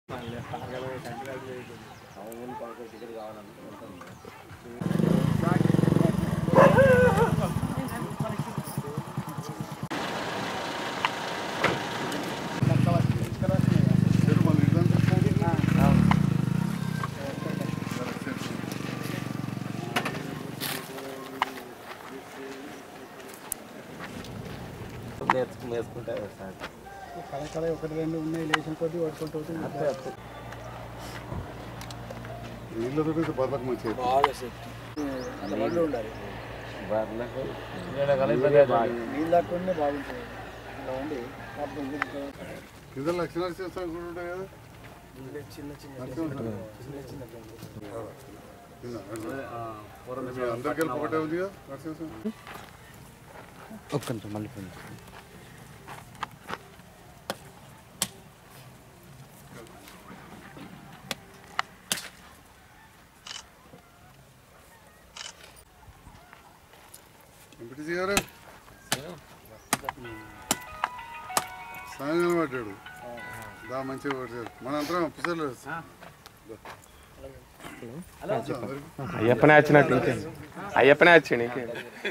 నేర్చుకుంటారు సార్ కళ ఒకటి రెండు ఉన్నాయి లేచిన కొద్దీ పడుకుంటూ నీళ్ళతో బర్లకు మంచిగా బాగా సెట్ ఉండాలి బర్లకు నీళ్ళు లేకుండా బాగుంటుంది ఇలా ఉండి కింద లక్షణాలు చేస్తాను కూడా ఉంటాయి కదా చిన్న చిన్న అందరికి వెళ్ళి ఒకటే ఉందిగా ఒక్క నిమిషం మళ్ళీ ఎంపీటీసీ గారు సాయంత్రం పట్టాడు దా మంచిగా పట్టాడు మన అంతరం అప్పిసలు అయ్యప్పనే వచ్చినట్టు అయ్యప్పనే వచ్చాడు ఇంకే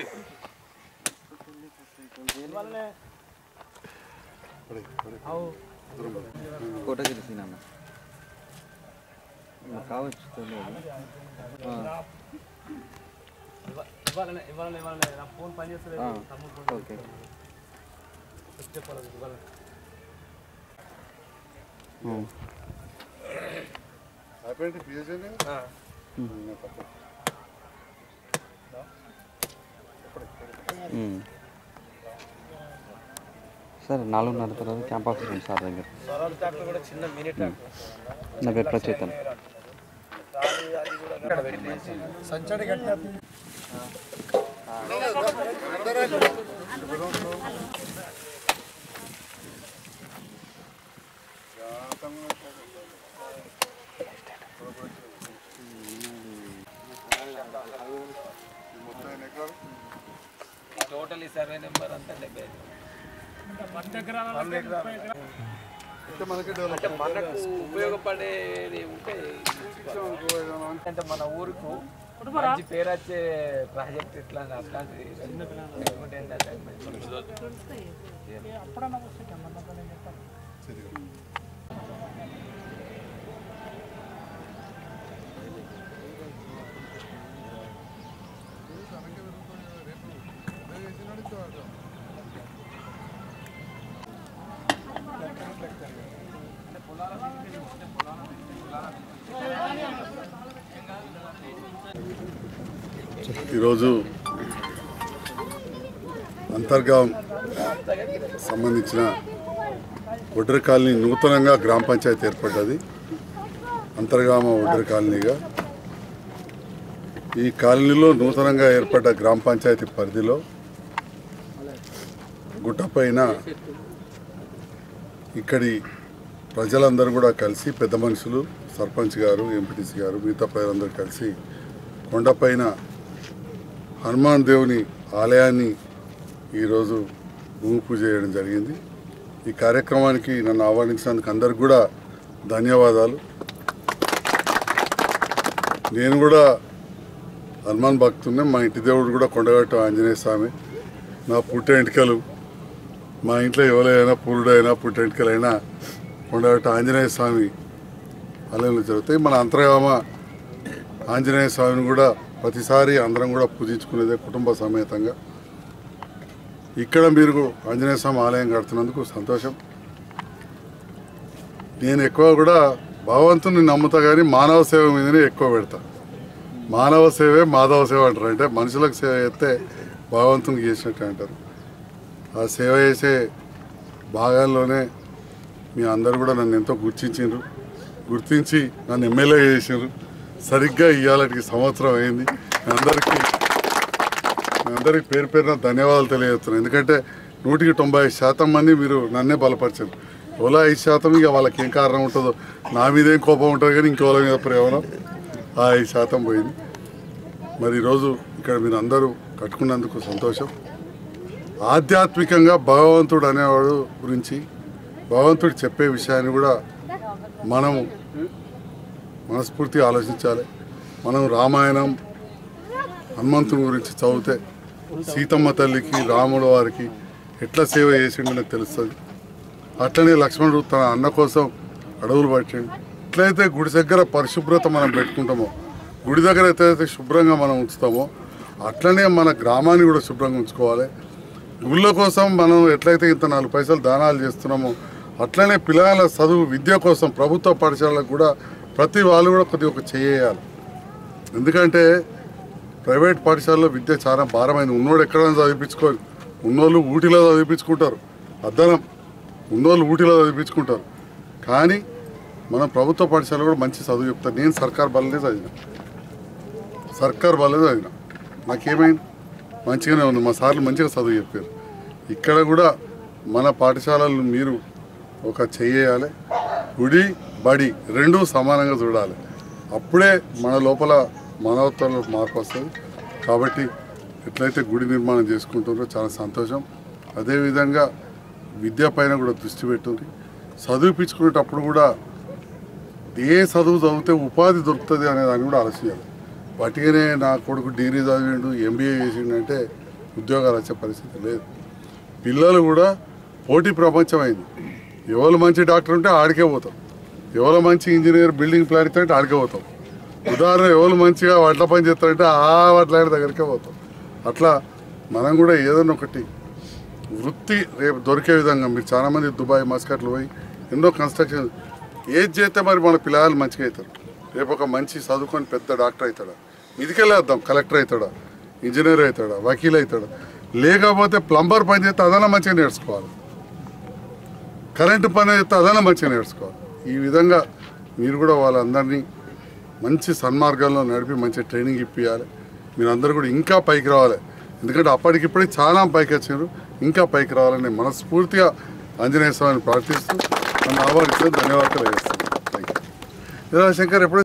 ఫోటో తెలిసిన కావచ్చు ఫోన్ పని చేస్తుంది ఓకే అయిపోయింది పిఎస్ఏ సార్ 4:30 తర్వాత క్యాంప్ ఆఫీస్ ఉంది సార్ దగ్గర నా పేరు ప్రచేతన్ సంచడి గట్ట టోటల్ సర్వే నెంబర్ అంతా 70 మనకు ఉపయోగపడేది ఉంటే అంటే మన ఊరుకు మంచి పేరు వచ్చే ప్రాజెక్ట్ ఇట్లా అట్లాంటిది ఈరోజు అంతర్గాం సంబంధించిన ఒడ్డరి కాలనీ నూతనంగా గ్రామ పంచాయతీ ఏర్పడ్డది. అంతర్గామ ఒడ్డరి కాలనీగా ఈ కాలనీలో నూతనంగా ఏర్పడ్డ గ్రామ పంచాయతీ పరిధిలో గుట్టపైన ఇక్కడి ప్రజలందరూ కూడా కలిసి పెద్ద మనుషులు సర్పంచ్ గారు ఎంపీటీసీ గారు మిగతా ప్రజలందరూ కలిసి కొండపైన హనుమాన్ దేవుని ఆలయాన్ని ఈరోజు భూమి పూజ చేయడం జరిగింది. ఈ కార్యక్రమానికి నన్ను ఆహ్వానించినందుకు అందరికి కూడా ధన్యవాదాలు. నేను కూడా హనుమాన్ భక్తున్నే. మా ఇంటి దేవుడు కూడా కొండగట్టు ఆంజనేయ స్వామి. నా పుట్టెంటికలు మా ఇంట్లో ఎవరైనా పురుడైనా పుట్టెంటికలైనా కొండగట్టు ఆంజనేయ స్వామి ఆలయంలో జరుగుతాయి. మన అంతర్గామ ఆంజనేయ స్వామిని కూడా ప్రతిసారి అందరం కూడా పూజించుకునేదే కుటుంబ సమేతంగా. ఇక్కడ మీరు ఆంజనేయ స్వామి ఆలయం కడుతున్నందుకు సంతోషం. నేను ఎక్కువ కూడా భగవంతుని నమ్ముతా కానీ మానవ సేవ మీదనే ఎక్కువ పెడతా. మానవ సేవే మాధవ సేవ అంటారు. అంటే మనుషులకు సేవ చేస్తే భగవంతునికి చేసినట్టు అంటారు. ఆ సేవ చేసే భాగాల్లోనే మీ అందరూ కూడా నన్ను ఎంతో గుర్తించి నన్ను ఎమ్మెల్యే చేసిండ్రు. సరిగ్గా ఇవాళకి సంవత్సరం అయింది. మీ అందరికి పేరు పేరున ధన్యవాదాలు తెలియజేస్తున్నాను. ఎందుకంటే 190% మంది మీరు నన్నే బలపరిచారు. ఎవరో 5% ఇక వాళ్ళకి ఏం కారణం ఉంటుందో, నా మీదేం కోపం ఉంటుంది కానీ ఇంకెవరి మీద ప్రేమ, ఆ 5% పోయింది. మరి ఈరోజు ఇక్కడ మీరు అందరూ కట్టుకున్నందుకు సంతోషం. ఆధ్యాత్మికంగా భగవంతుడు అనేవాడు గురించి భగవంతుడు చెప్పే విషయాన్ని కూడా మనము మనస్ఫూర్తిగా ఆలోచించాలి. మనం రామాయణం హనుమంతుని గురించి చదివితే సీతమ్మ తల్లికి రాముడు వారికి ఎట్లా సేవ చేసిండో తెలుస్తుంది. అట్లనే లక్ష్మణుడు తన అన్న కోసం అడవులు పట్టిండు. ఎట్లయితే గుడి దగ్గర పరిశుభ్రత మనం పెట్టుకుంటామో, గుడి దగ్గర ఎట్లయితే శుభ్రంగా మనం ఉంచుతామో అట్లనే మన గ్రామాన్ని కూడా శుభ్రంగా ఉంచుకోవాలి. గుళ్ళ కోసం మనం ఎట్లయితే ఇంత 4 పైసలు దానాలు చేస్తున్నామో అట్లనే పిల్లల చదువు విద్య కోసం ప్రభుత్వ పాఠశాలకు కూడా ప్రతి వాళ్ళు కూడా కొద్దిగా చేయాలి. ఎందుకంటే ప్రైవేట్ పాఠశాలలో విద్య చాలా భారమైంది. ఉన్నోడు ఎక్కడైనా చదివించుకోరు. ఉన్నోళ్ళు ఊటీలో చదివించుకుంటారు, అద్దనం ఉన్నోళ్ళు ఊటీలో చదివించుకుంటారు. కానీ మనం ప్రభుత్వ పాఠశాల కూడా మంచి చదువు చెప్తారు. నేను సర్కార్ బల్లనే చదివిన, నాకేమైంది మంచిగానే ఉంది. మా సార్లు మంచిగా చదువు చెప్పారు. ఇక్కడ కూడా మన పాఠశాలలు మీరు ఒక చేయాలి. గుడి బడి రెండూ సమానంగా చూడాలి. అప్పుడే మన లోపల మానవత్వంలో మార్పు వస్తుంది. కాబట్టి ఎట్లయితే గుడి నిర్మాణం చేసుకుంటారో చాలా సంతోషం. అదేవిధంగా విద్య పైన కూడా దృష్టి పెట్టుంది. చదివిపించుకునేటప్పుడు కూడా ఏ చదువు చదివితే ఉపాధి దొరుకుతుంది అనే దాన్ని కూడా ఆలోచించాలి. వాటిగానే నా కొడుకు డిగ్రీ చదివిండు, ఎంబీఏ చేసిండు అంటే ఉద్యోగాలు వచ్చే పరిస్థితి లేదు. పిల్లలు కూడా పోటీ ప్రపంచం అయింది. ఎవరు మంచి డాక్టర్ ఉంటే ఆడికే పోతాం, ఎవరు మంచి ఇంజనీర్ బిల్డింగ్ ప్లాన్ ఇస్తారంటే ఆడికే పోతాం. ఉదాహరణ ఎవరు మంచిగా వడ్ల పని చేస్తారంటే ఆ వడ్ల దగ్గరికే పోతాం. అట్లా మనం కూడా ఏదైనా ఒకటి వృత్తి రేపు దొరికే విధంగా మీరు చాలామంది దుబాయ్ మస్కట్లు పోయి ఎన్నో కన్స్ట్రక్షన్ ఏది చేస్తే మరి మన పిల్లలు మంచిగా అవుతారు. రేపు ఒక మంచి చదువుకొని పెద్ద డాక్టర్ అవుతాడా, మీదికెళ్ళేద్దాం కలెక్టర్ అవుతాడా, ఇంజనీర్ అవుతాడా, వకీల్ అవుతాడా. లేకపోతే ప్లంబర్ పని చేస్తే అదన మంచిగా నేర్చుకోవాలి, కరెంటు పని చేస్తే అదన మంచిగా నేర్చుకోవాలి. ఈ విధంగా మీరు కూడా వాళ్ళందరినీ మంచి సన్మార్గాల్లో నడిపి మంచి ట్రైనింగ్ ఇప్పించాలి. మీరందరూ కూడా ఇంకా పైకి రావాలి. ఎందుకంటే అప్పటికిప్పటికి చాలా పైకి వచ్చారు, ఇంకా పైకి రావాలని మనస్ఫూర్తిగా ఆంజనేయ స్వామిని ప్రార్థిస్తూ నన్ను ఆహ్వానించడం ధన్యవాదాలు వేస్తాను. Thank you. శంకర్ ఎప్పుడు